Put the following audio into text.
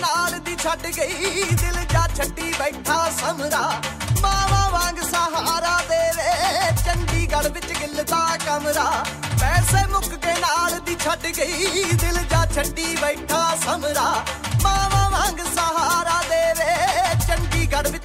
नाल दी छड्ड गई दिल जा छड्डी बैठा समरा मावा वांग सहारा देवे चंडीगढ़ विच गिलदा कमरा पैसे मुक के नाल दी छड्ड गई दिल जा छड्डी बैठा समरा मावा वांग सहारा देवे चंडीगढ़ विच